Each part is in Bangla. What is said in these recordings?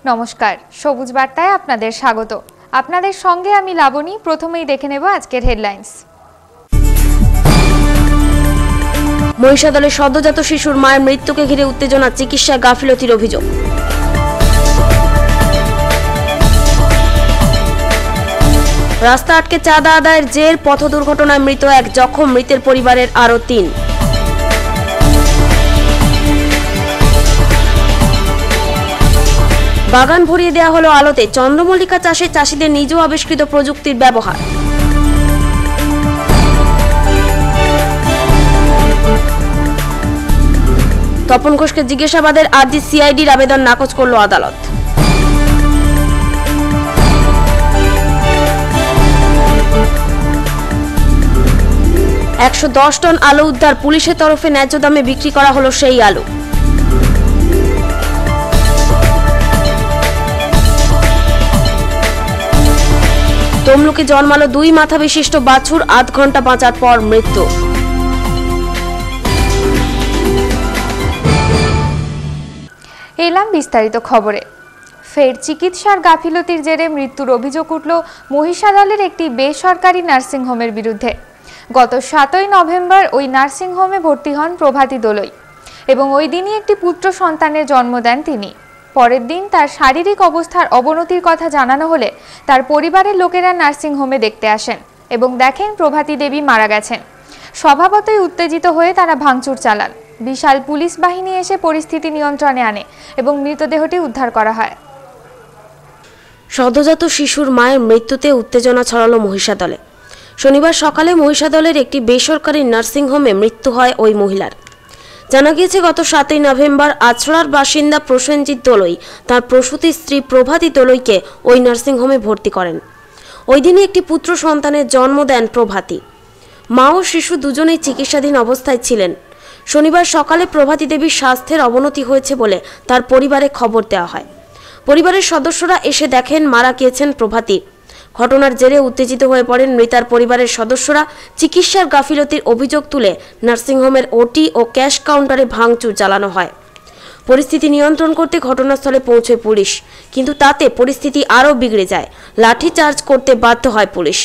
নমস্কার, সবুজ বার্তায় আপনাদের স্বাগত। আপনাদের সঙ্গে আমি লাবণী। প্রথমেই দেখে নেব আজকের হেডলাইন্স। মহিষাদলে সদ্যজাত শিশুর মায়ের মৃত্যুকে ঘিরে উত্তেজনা, চিকিৎসায় গাফিলতির অভিযোগ। রাস্তা আটকে চাঁদা আদায়ের জের, পথ দুর্ঘটনায় মৃত এক, জখম মৃতের পরিবারের আরও ৩। বাগান ভরিয়ে দেওয়া হলো আলোতে, চন্দ্রমল্লিকা চাষে চাষিদের নিজ আবিষ্কৃত প্রযুক্তির ব্যবহার। তপন ঘোষকে জিজ্ঞাসাবাদের আর্জি সিআইডির আবেদন নাকচ করল আদালত। $110 টন আলু উদ্ধার, পুলিশের তরফে ন্যায্য দামে বিক্রি করা হলো সেই আলু। তমলুকে জন্মালো 2 মাথা বিশিষ্ট বাছুর, 8 ঘন্টা বাঁচার পর মৃত্যু। এলাম বিস্তারিত খবরে। ফের চিকিৎসার গাফিলতির জেরে মৃত্যুর অভিযোগ উঠল মহিষাদলের একটি বেসরকারি নার্সিংহোমের বিরুদ্ধে। গত 7 নভেম্বর ওই নার্সিংহোমে ভর্তি হন প্রভাতী দোলই এবং ওই দিনই একটি পুত্র সন্তানের জন্ম দেন তিনি। পরের দিন তার শারীরিক অবস্থার অবনতির কথা জানানো হলে তার পরিবারের লোকেরা নার্সিংহোমে দেখতে আসেন এবং দেখেন প্রভাতী দেবী মারা গেছেন। স্বভাবতই উত্তেজিত হয়ে তারা ভাঙচুর চালান। বিশাল পুলিশ বাহিনী এসে পরিস্থিতি নিয়ন্ত্রণে আনে এবং মৃতদেহটি উদ্ধার করা হয়। সদ্যজাত শিশুর মায়ের মৃত্যুতে উত্তেজনা ছড়ালো মহিষাদলে। শনিবার সকালে মহিষাদলের একটি বেসরকারি নার্সিংহোমে মৃত্যু হয় ওই মহিলার। জানা গিয়েছে, গত 7 নভেম্বর আছড়ার বাসিন্দা প্রসেনজিৎ দোলই তার প্রসূতি স্ত্রী প্রভাতী দোলইকে ওই নার্সিংহোমে ভর্তি করেন। ওই দিনই একটি পুত্র সন্তানের জন্ম দেন প্রভাতী। মা ও শিশু দুজনেই চিকিৎসাধীন অবস্থায় ছিলেন। শনিবার সকালে প্রভাতী দেবীর স্বাস্থ্যের অবনতি হয়েছে বলে তার পরিবারে খবর দেওয়া হয়। পরিবারের সদস্যরা এসে দেখেন মারা গিয়েছেন প্রভাতী। ঘটনার জেরে উত্তেজিত হয়ে পড়েন মৃতার পরিবারের সদস্যরা। চিকিৎসার গাফিলতির অভিযোগ তুলে নার্সিংহোমের ওটি ও ক্যাশ কাউন্টারে ভাঙচুর চালানো হয়। পরিস্থিতি নিয়ন্ত্রণ করতে ঘটনাস্থলে পৌঁছয় পুলিশ, কিন্তু তাতে পরিস্থিতি আরও বিগড়ে যায়। লাঠিচার্জ করতে বাধ্য হয় পুলিশ।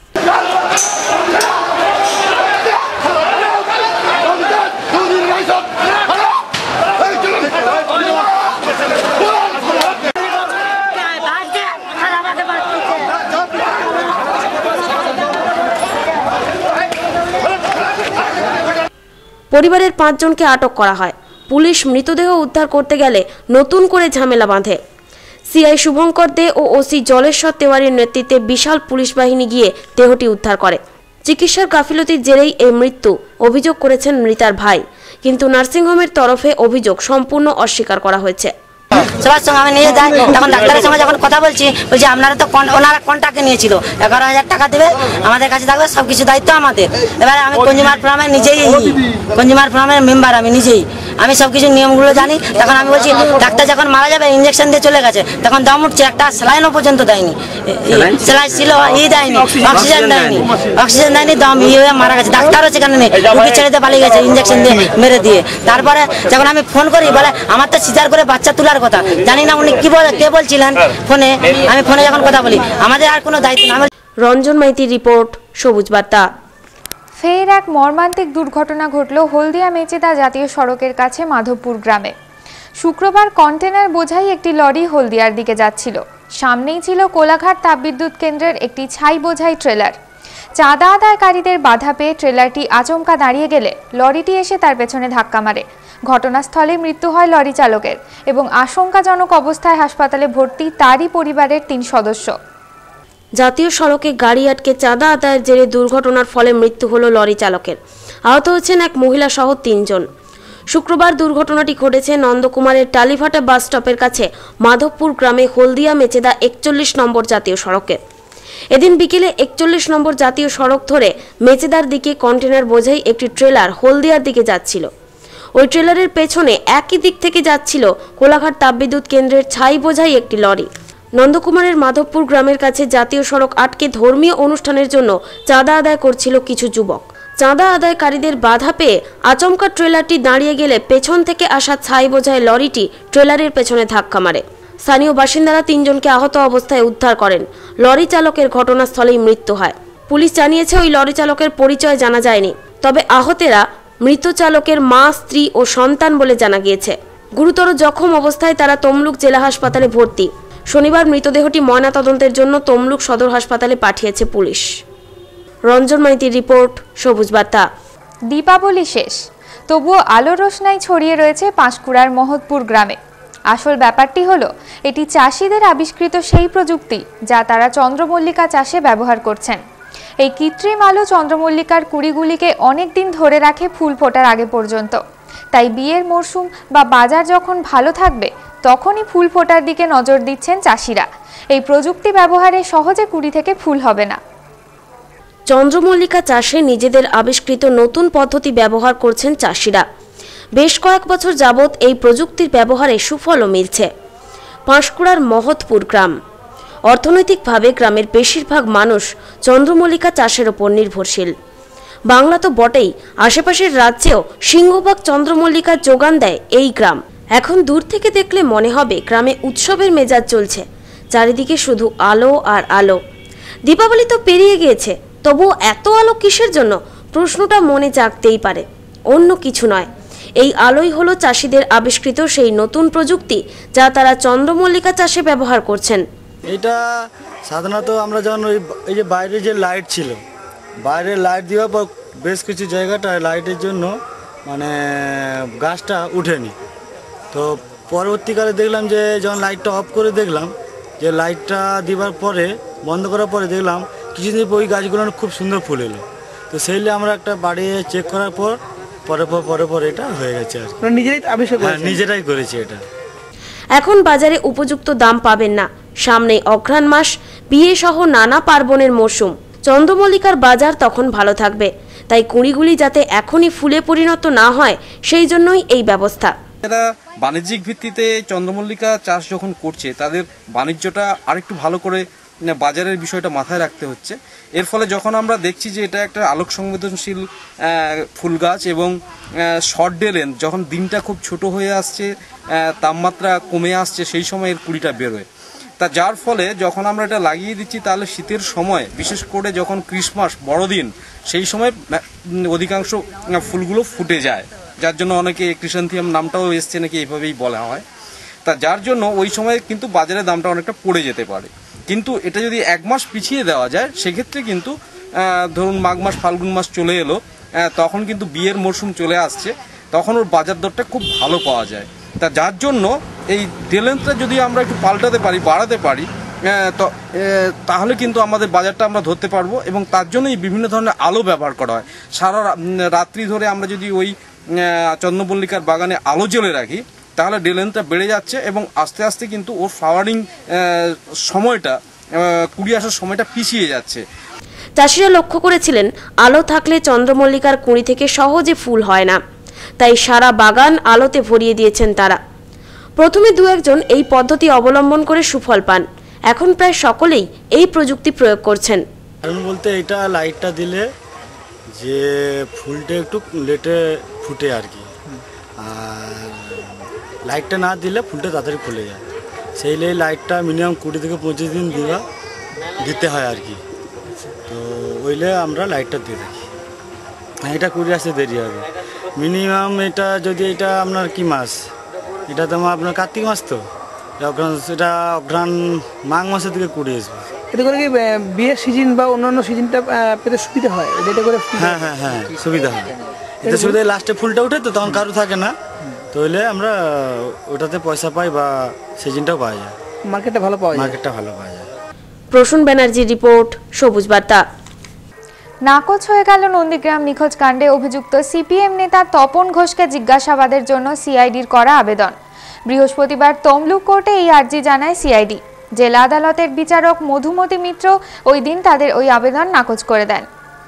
পরিবারের 5 জনকে আটক করা হয়। পুলিশ মৃতদেহ উদ্ধার করতে গেলে নতুন করে ঝামেলা বাঁধে। সিআই শুভঙ্কর দে ও ওসি জলেশ্বর তেওয়ারির নেতৃত্বে বিশাল পুলিশ বাহিনী গিয়ে দেহটি উদ্ধার করে। চিকিৎসার গাফিলতির জেরেই এই মৃত্যু অভিযোগ করেছেন মৃতার ভাই, কিন্তু নার্সিংহোমের তরফে অভিযোগ সম্পূর্ণ অস্বীকার করা হয়েছে। সবার সঙ্গে আমি নিয়ে যাই, তখন ডাক্তারের সঙ্গে যখন কথা বলছি আপনারা তো ওনারা কন্ট্রাক্টে নিয়েছিল, 11,000 টাকা দেবে, আমাদের কাছে থাকবে, সবকিছু দায়িত্ব আমাদের। এবারে আমি কনজিউমার ফোরামের কনজিউমার ফোরামের মেম্বার, আমি সবকিছু নিয়মগুলো জানি। তখন আমি বলছি ডাক্তার যখন মারা যাবে ইঞ্জেকশন দিয়ে চলে গেছে, তখন দম উঠছে, একটা স্যালাইনও পর্যন্ত দেয়নি, স্যালাইন ছিল দেয়নি, অক্সিজেন দেয়নি, দম হয়ে মারা গেছে। ডাক্তারও সেখানে নেই, রুগী ছেড়ে দিয়ে পালিয়ে গেছে ইঞ্জেকশন দিয়ে মেরে দিয়ে। তারপরে যখন আমি ফোন করি বলে আমার তো সিজার করে বাচ্চা তোলার কথা, জানি না উনি কে বলছিলেন ফোনে। আমি ফোনে যখন কথা বলি আমাদের আর কোনো দায়িত্ব না। রঞ্জন মাইতির রিপোর্ট, সবুজ বার্তা। ফের এক মর্মান্তিক দুর্ঘটনা ঘটল হলদিয়া মেচেদা জাতীয় সড়কের কাছে মাধবপুর গ্রামে। শুক্রবার কন্টেনার বোঝাই একটি লরি হলদিয়ার দিকে যাচ্ছিল। সামনেই ছিল কোলাঘাট তাপবিদ্যুৎ কেন্দ্রের একটি ছাই বোঝাই ট্রেলার। চাঁদা আদায়কারীদের বাধা পেয়ে ট্রেলারটি আচমকা দাঁড়িয়ে গেলে লরিটি এসে তার পেছনে ধাক্কা মারে। ঘটনাস্থলে মৃত্যু হয় লরি চালকের এবং আশঙ্কাজনক অবস্থায় হাসপাতালে ভর্তি তারই পরিবারের 3 সদস্য। জাতীয় সড়কে গাড়ি আটকে চাঁদা আদায়ের জেরে দুর্ঘটনার ফলে মৃত্যু হলো লরি চালকের। আহত হয়েছেন এক মহিলা সহ 3 জন। শুক্রবার দুর্ঘটনাটি ঘটেছে নন্দকুমারের টালিভাটা বাস স্টপের কাছে মাধবপুর গ্রামে হলদিয়া মেচেদা 41 নম্বর জাতীয় সড়কে। এদিন বিকেলে 41 নম্বর জাতীয় সড়ক ধরে মেচেদার দিকে কন্টেনার বোঝাই একটি ট্রেলার হলদিয়ার দিকে যাচ্ছিল। ওই ট্রেলারের পেছনে একই দিক থেকে যাচ্ছিল কোলাঘাট তাপবিদ্যুৎ কেন্দ্রের ছাই বোঝাই একটি লরি। নন্দকুমারের মাধবপুর গ্রামের কাছে জাতীয় সড়ক আটকে ধর্মীয় অনুষ্ঠানের জন্য চাঁদা আদায় করছিল কিছু যুবক। চাঁদা আদায়কারীদের বাধা পেয়ে আচমকা ট্রেলারটি দাঁড়িয়ে গেলে পেছন থেকে আসা ছাই বোঝাই লরিটি ট্রেলারের পেছনে ধাক্কা মারে। স্থানীয় বাসিন্দারা 3 জনকে আহত অবস্থায় উদ্ধার করেন। লরি চালকের ঘটনাস্থলেই মৃত্যু হয়। পুলিশ জানিয়েছে ওই লরি চালকের পরিচয় জানা যায়নি, তবে আহতেরা মৃত চালকের মা, স্ত্রী ও সন্তান বলে জানা গিয়েছে। গুরুতর জখম অবস্থায় তারা তমলুক জেলা হাসপাতালে ভর্তি। শনিবার মৃতদেহটি ময়নাতদন্তের জন্য তমলুক সদর হাসপাতালে পাঠিয়েছে পুলিশ। রঞ্জন মাইতির রিপোর্ট, সবুজ বার্তা। দীপাবলি শেষ, তবুও আলো রোশনাই ছড়িয়ে রয়েছে পাঁশকুড়ার মহৎপুর গ্রামে। আসল ব্যাপারটি হলো, এটি চাষিদের আবিষ্কৃত সেই প্রযুক্তি যা তারা চন্দ্রমল্লিকা চাষে ব্যবহার করছেন। এই কৃত্রিম আলো চন্দ্রমল্লিকার কুড়িগুলিকে অনেক দিন ধরে রাখে ফুল ফোটার আগে পর্যন্ত। তাই বিয়ের মরশুম বা বাজার যখন ভালো থাকবে তখনই ফুল ফোটার দিকে নজর দিচ্ছেন চাষিরা। এই প্রযুক্তি ব্যবহারে সহজে কুড়ি থেকে ফুল হবে না। চন্দ্রমল্লিকা চাষে নিজেদের আবিষ্কৃত নতুন পদ্ধতি ব্যবহার করছেন চাষিরা। বেশ কয়েক বছর যাবৎ এই প্রযুক্তির ব্যবহারে সুফলও মিলছে। পাঁশকুড়ার মহৎপুর গ্রাম। অর্থনৈতিকভাবে গ্রামের বেশিরভাগ মানুষ চন্দ্রমল্লিকা চাষের ওপর নির্ভরশীল। বাংলা তো বটেই, আশেপাশের রাজ্যেও সিংহভাগ চন্দ্রমল্লিকার যোগান দেয় এই গ্রাম। এখন দূর থেকে দেখলে মনে হবে গ্রামে উৎসবের মেজাজ চলছে, চারিদিকে শুধু আলো আর আলো। দীপাবলি তো পেরিয়ে গিয়েছে, তবুও এত আলো কিসের জন্য প্রশ্নটা মনে জাগতেই পারে। অন্য কিছু নয়, এই আলোই হলো চাষিদের আবিষ্কৃত সেই নতুন প্রযুক্তি যা তারা চন্দ্রমল্লিকা চাষে ব্যবহার করছেন। এটা সাধারণত আমরা যখন এই যে বাইরে যে লাইট ছিল, বাইরে লাইট দেওয়ার পর বেশ কিছু জায়গাটায় লাইটের জন্য মানে গাছটা উঠেনি। তো পরবর্তীকালে দেখলাম যে যখন লাইটটা অফ করে দেখলাম যে লাইটটা দেওয়ার পরে বন্ধ করার পরে দেখলাম কিছুদিন পর ওই গাছগুলো খুব সুন্দর ফুল এলো। তো সেইলে আমরা একটা বাড়ি চেক করার পর পরে এটা হয়ে গেছে আর কি। নিজেরাই আবিষ্কার করেছেন? নিজেরাই করেছি এটা। এখন বাজারে উপযুক্ত দাম পাবেন না। সামনে অঘ্রাণ মাস, বিয়ে সহ নানা পার্বণের মরশুম। চন্দ্রমল্লিকার বাজার তখন ভালো থাকবে, তাই কুঁড়িগুলি যাতে এখনই ফুলে পরিণত না হয় সেই জন্যই এই ব্যবস্থা। যারা বাণিজ্যিক ভিত্তিতে চন্দ্রমল্লিকা চাষ যখন করছে তাদের বাণিজ্যটা আরেকটু ভালো করে বাজারের বিষয়টা মাথায় রাখতে হচ্ছে। এর ফলে যখন আমরা দেখছি যে এটা একটা আলোক সংবেদনশীল ফুল গাছ এবং শর্ট ডে লেন্থ, যখন দিনটা খুব ছোট হয়ে আসছে, তাপমাত্রা কমে আসছে, সেই সময় এর কুড়িটা বেরোয়। তা যার ফলে যখন আমরা এটা লাগিয়ে দিচ্ছি তাহলে শীতের সময়, বিশেষ করে যখন ক্রিসমাস বড়দিন, সেই সময় অধিকাংশ ফুলগুলো ফুটে যায়, যার জন্য অনেকে ক্রিসান্থিয়াম নামটাও এসছে নাকি এইভাবেই বলা হয়। তা যার জন্য ওই সময় কিন্তু বাজারে দামটা অনেকটা পড়ে যেতে পারে। কিন্তু এটা যদি 1 মাস পিছিয়ে দেওয়া যায় সেক্ষেত্রে কিন্তু ধরুন মাঘ মাস ফাল্গুন মাস চলে এলো, তখন কিন্তু বিয়ের মরশুম চলে আসছে, তখন ওর বাজার দরটা খুব ভালো পাওয়া যায়। তা যার জন্য এই ডেলেন্থটা যদি আমরা একটু পাল্টাতে পারি, বাড়াতে পারি, তাহলে কিন্তু আমাদের বাজারটা আমরা ধরতে পারবো। এবং তার জন্যই বিভিন্ন ধরনের আলো ব্যবহার করা হয়। সারা রাত্রি ধরে আমরা যদি ওই চন্দ্রমল্লিকার বাগানে আলো জ্বেলে রাখি তাহলে ডেলেন্থটা বেড়ে যাচ্ছে এবং আস্তে আস্তে কিন্তু ওর ফ্লাওয়ারিং সময়টা, কুড়ি আসার সময়টা পিছিয়ে যাচ্ছে। চাষিরা লক্ষ্য করেছিলেন আলো থাকলে চন্দ্রমল্লিকার কুঁড়ি থেকে সহজে ফুল হয় না, তাই সারা বাগান আলোতে ভরিয়ে দিয়েছেন তারা। প্রথমে 2-1 জন এই পদ্ধতি অবলম্বন করে সুফল পান, এখন প্রায় সকলেই এই প্রযুক্তি প্রয়োগ করছেন। কারণ বলতে এটা লাইটটা দিলে যে ফুলটা একটু লেটে ফুটে আর কি, আর লাইটটা না দিলে ফুলটা তাড়াতাড়ি ফুলে যায়। সেই লাইটটা মিনিমাম 20 থেকে 25 দিন দিতে হয় আর কি। তো ওইলে আমরা লাইটটা দিয়ে থাকি। এটা 20 আসতে দেরি হবে মিনিমাম। এটা যদি এটা আপনার কি মাস, এটা তো আপনার কার্তিক মাস, তো এটা অঘ্রাণ মাঘ মাসের দিকে 20 আসবে। এতে করে কি বিয়ের সিজন বা অন্যান্য সিজনটা পেতে সুবিধা হয়? এটা করে হ্যাঁ সুবিধা হয়। এতে সুবিধা লাস্টে ফুলটা উঠে তো তখন কারো থাকে না, তো হইলে আমরা ওটাতে পয়সা পাই বা সিজনটাও পাওয়া যায়, মার্কেটটা ভালো পাওয়া যায়। প্রসূন ব্যানার্জির রিপোর্ট, সবুজ বার্তা। নাকচ হয়ে গেল নন্দীগ্রাম নিখোঁজ কাণ্ডে অভিযুক্ত সিপিএম নেতা তপন ঘোষকে জিজ্ঞাসাবাদের জন্য সিআইডির করা আবেদন। বৃহস্পতিবার তমলুক কোর্টে এই আর্জি জানায় সিআইডি। জেলা আদালতের বিচারক মধুমতি মিত্র ওই দিন তাদের ওই আবেদন নাকচ করে দেন।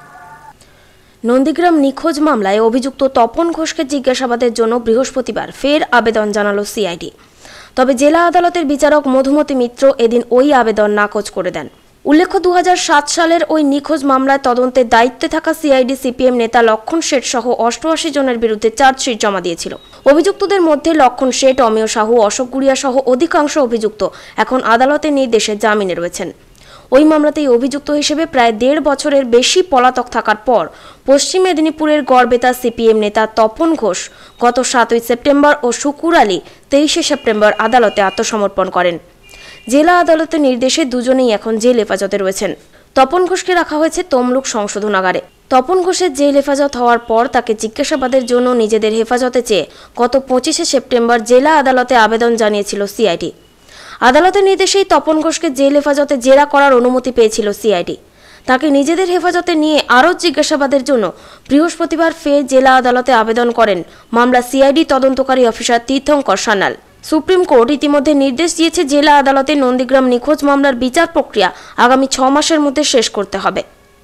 নন্দীগ্রাম নিখোঁজ মামলায় অভিযুক্ত তপন ঘোষকে জিজ্ঞাসাবাদের জন্য বৃহস্পতিবার ফের আবেদন জানালো সিআইডি। তবে জেলা আদালতের বিচারক মধুমতি মিত্র এদিন ওই আবেদন নাকচ করে দেন। উল্লেখ্য 2007 সালের ওই নিখোঁজ মামলায় তদন্তের দায়িত্বে থাকা সিআইডি সিপিএম নেতা লক্ষণ শেঠ সহ 88 জনের বিরুদ্ধে চার্জশিট জমা দিয়েছিল। অভিযুক্তদের মধ্যে লক্ষণ শেঠ, অমেয় সাহু, অশোক গুড়িয়া সহ অধিকাংশ অভিযুক্ত এখন আদালতের নির্দেশে জামিনে রয়েছেন। ওই মামলাতেই অভিযুক্ত হিসেবে প্রায় 1.5 বছরের বেশি পলাতক থাকার পর পশ্চিম মেদিনীপুরের গড়বেতা সিপিএম নেতা তপন ঘোষ গত 7 সেপ্টেম্বর ও শুকুর আলী 23 সেপ্টেম্বর আদালতে আত্মসমর্পণ করেন। জেলা আদালতের নির্দেশে দুজনেই এখন জেল হেফাজতে রয়েছেন। তপন ঘোষকে রাখা হয়েছে তমলুক সংশোধনাগারে। তপন ঘোষের জেল হেফাজত হওয়ার পর তাকে জিজ্ঞাসাবাদের জন্য নিজেদের হেফাজতে চেয়ে গত 25 সেপ্টেম্বর জেলা আদালতে আবেদন জানিয়েছিল সিআইডি। আদালতের নির্দেশেই তপন ঘোষকে জেল হেফাজতে জেরা করার অনুমতি পেয়েছিল সিআইডি। তাকে নিজেদের হেফাজতে নিয়ে আরও জিজ্ঞাসাবাদের জন্য বৃহস্পতিবার ফের জেলা আদালতে আবেদন করেন মামলা সিআইডি তদন্তকারী officer Tirthankar Sanyal. Supreme court ইতিমধ্যে নির্দেশ দিয়েছে জেলা আদালতে নন্দীগ্রাম নিখোঁজ মামলার বিচার প্রক্রিয়া আগামী 6 মাসের মধ্যে শেষ করতে হবে।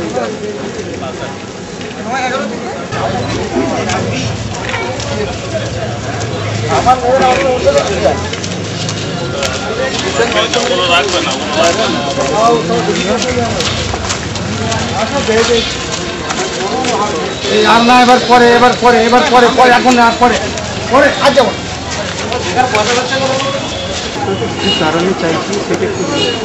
এবার পরে এখন না পরে আজ যাবো কি কারণে চাইছি সেটা একটু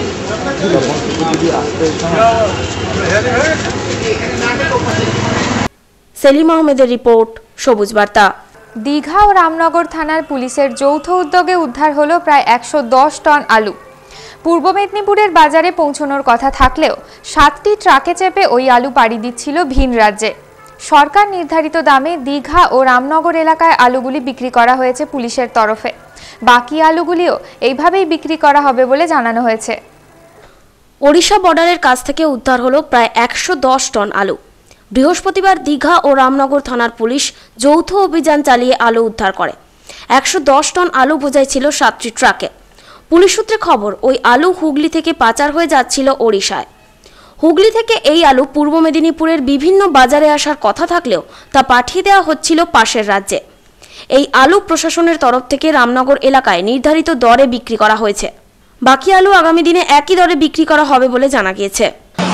সেলিম আহমেদের রিপোর্ট, সবুজ বার্তা। দীঘা ও রামনগর থানার পুলিশের যৌথ উদ্যোগে উদ্ধার হলো প্রায় 110 টন আলু। পূর্ব মেদিনীপুরের বাজারে পৌঁছানোর কথা থাকলেও 7টি ট্রাকে চেপে ওই আলু পাড়ি দিচ্ছিল ভিন রাজ্যে। সরকার নির্ধারিত দামে দীঘা ও রামনগর এলাকায় আলুগুলি বিক্রি করা হয়েছে পুলিশের তরফে। বাকি আলুগুলিও এইভাবেই বিক্রি করা হবে বলে জানানো হয়েছে। ওড়িশা বর্ডারের কাছ থেকে উদ্ধার হলো প্রায় 110 টন আলু। বৃহস্পতিবার দীঘা ও রামনগর থানার পুলিশ যৌথ অভিযান চালিয়ে আলু উদ্ধার করে। 110 টন আলু বোঝাই ছিল 7টি ট্রাকে। পুলিশ সূত্রে খবর, ওই আলু হুগলি থেকে পাচার হয়ে যাচ্ছিল ওড়িশায়। হুগলি থেকে এই আলু পূর্ব মেদিনীপুরের বিভিন্ন বাজারে আসার কথা থাকলেও তা পাঠিয়ে দেওয়া হচ্ছিল পাশের রাজ্যে। এই আলু প্রশাসনের তরফ থেকে রামনগর এলাকায় নির্ধারিত দরে বিক্রি করা হয়েছে। বাকি আলু আগামী দিনে একই দরে বিক্রি করা হবে বলে জানা গিয়েছে।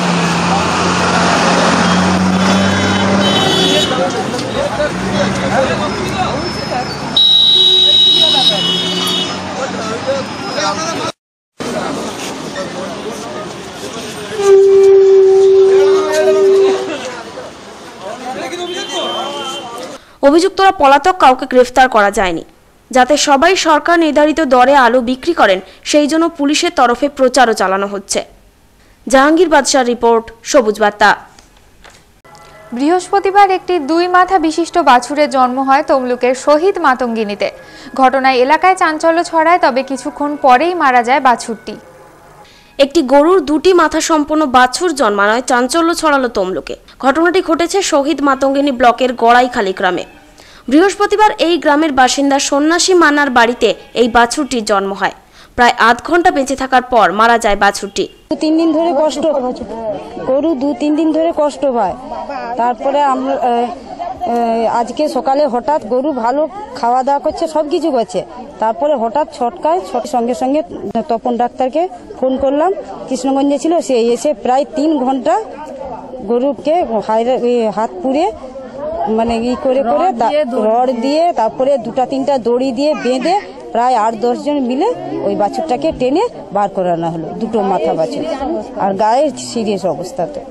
অভিযুক্তরা পলাতক, কাউকে গ্রেফতার করা যায়নি। যাতে সবাই সরকার নির্ধারিত দরে আলু বিক্রি করেন সেই জন্য পুলিশের তরফে প্রচারও চালানো হচ্ছে। জাহাঙ্গীর বাদশার রিপোর্ট, সবুজ বার্তা। বৃহস্পতিবার একটি 2 মাথা বিশিষ্ট বাছুরের জন্ম হয় তমলুকের শহীদ মাতঙ্গিনীতে। ঘটনায় এলাকায় চাঞ্চল্য ছড়ায়, তবে কিছুক্ষণ পরেই মারা যায় বাছুরটি। একটি গরুর 2টি মাথা সম্পন্ন বাছুর জন্মানোয় চাঞ্চল্য ছড়ালো তমলুকে। ঘটনাটি ঘটেছে শহীদ মাতঙ্গিনী ব্লকের গড়াইখালী গ্রামে। বৃহস্পতিবার এই গ্রামের বাসিন্দা সন্ন্যাসী মান্নার বাড়িতে এই বাছুরটির জন্ম হয়। প্রায় আধ ঘন্টা বেঁচে থাকার পর মারা যায় বাছুরটি। 2-3 দিন ধরে কষ্ট, গরু 2-3 দিন ধরে কষ্ট পায়। তারপরে আমরা আজকে সকালে হঠাৎ গরু ভালো খাওয়া দাওয়া করছে, সব কিছু করছে, তারপরে হঠাৎ ছটকায়, সঙ্গে সঙ্গে তপন ডাক্তারকে ফোন করলাম, কৃষ্ণগঞ্জে ছিল, সে এসে প্রায় 3 ঘন্টা গরুকে হাত পুড়ে মানে করে রড দিয়ে, তারপরে 2-3টা দড়ি দিয়ে বেঁধে প্রায় 8-10 জন মিলে ওই বাছুরটাকে টেনে বার করানো হলো। 2টো মাথা বাছুর, আর গায়ে সিরিয়াস অবস্থাতে,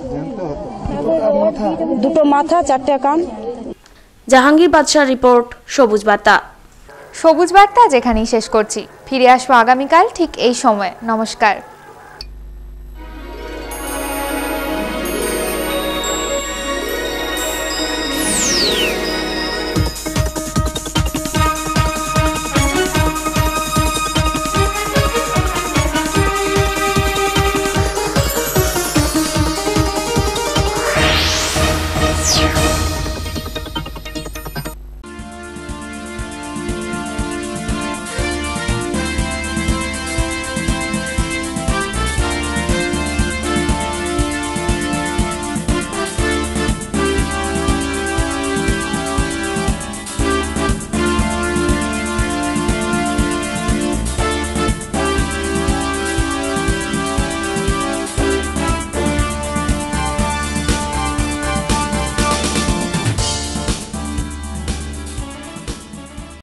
2টো মাথা 4টে কান। জাহাঙ্গীর বাদশার রিপোর্ট, সবুজ বার্তা। সবুজ বার্তা যেখানেই শেষ করছি। ফিরে আসবো আগামীকাল ঠিক এই সময়। নমস্কার। Yeah.